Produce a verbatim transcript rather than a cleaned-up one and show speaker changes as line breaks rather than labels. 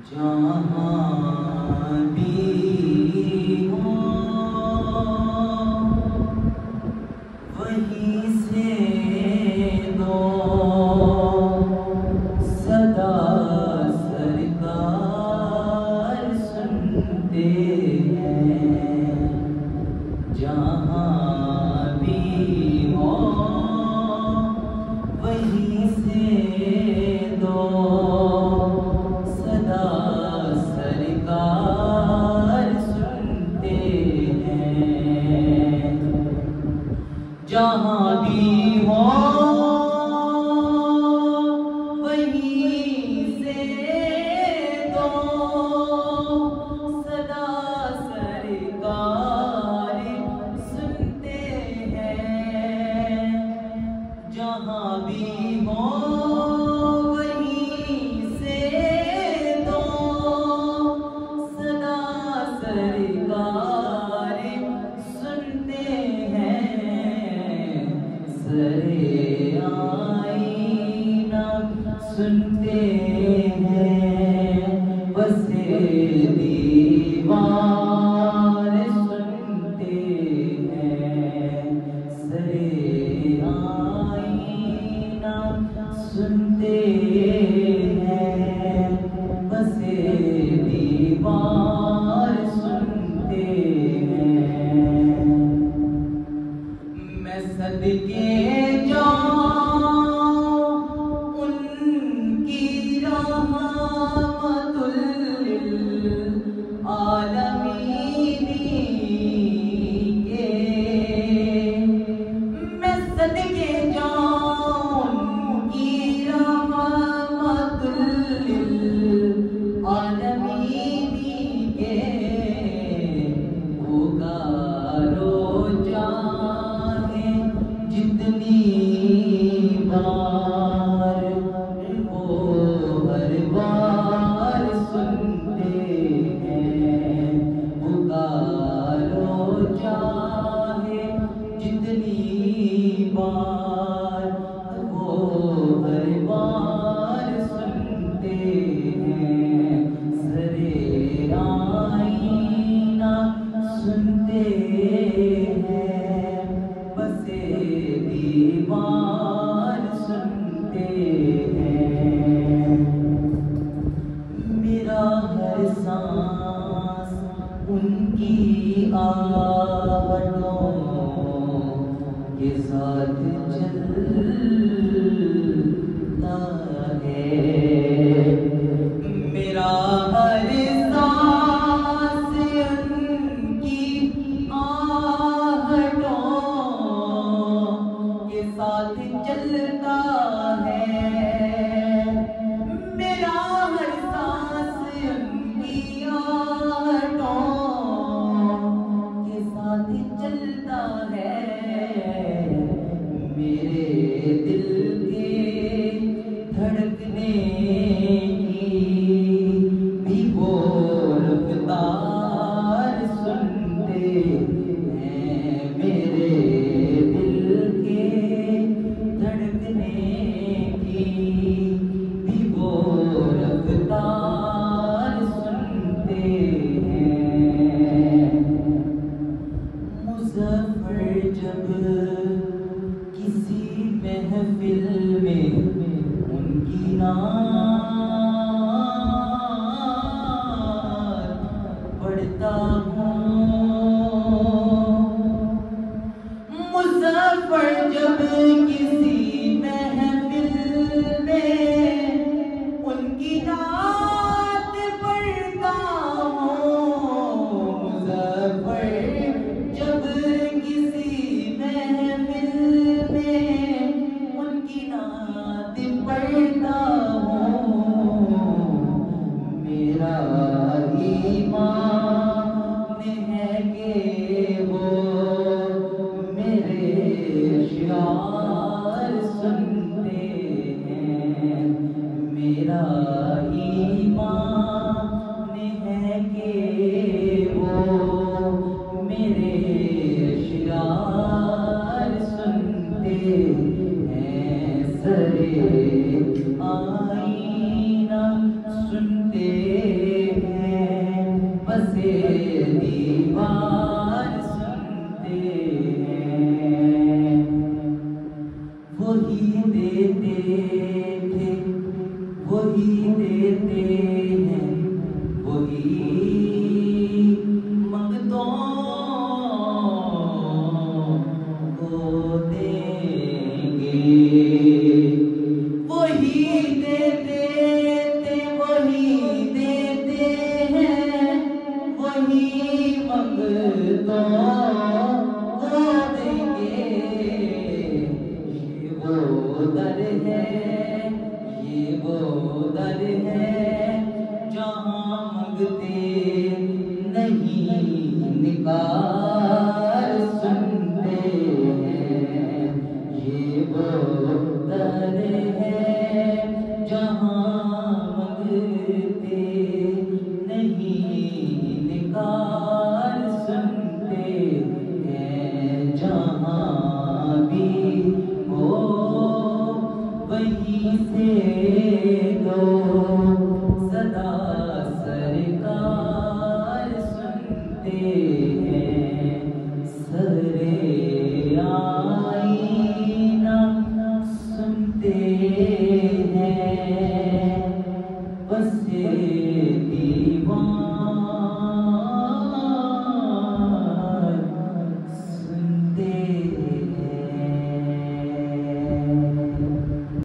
जहाँ भी हो वहीं से दो सदा सरकार सुनते हैं। जहाँ भी हो वहीं से दो सदा सरकार सुनते हैं। जहाँ भी हो वहीं से दो सदा सरकार सुनते हैं। जहाँ भी हो वहीं से दो सदा सरकार सुनते हैं। सरे आईना सुनते हैं, बसे दीवार सुनते हैं। सरे आईना सुनते हैं, बसे दीवार सुनते हैं। मैं सदके जाऊं उनकी रहमतुल लिल आलमीन के। मैं सदके जाऊं उनकी रहमतुल लिल आलमीन के। पुकारो चाहे जितनी बार वो हर बार सुनते हैं। पुकारो चाहे जितनी बार वो हर बार सुनते हैं। सरे आईना सुनते हैं, बसे दीवार सुनते हैं। मेरा हर सांस उनकी आहटों के साथ चलता है।